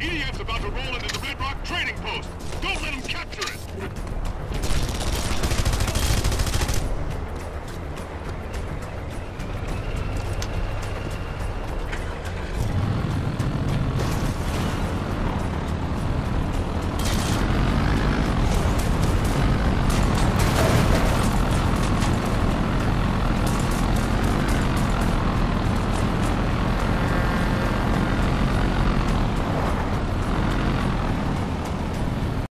EDF's about to roll into the Red Rock trading post. Don't let them capture it.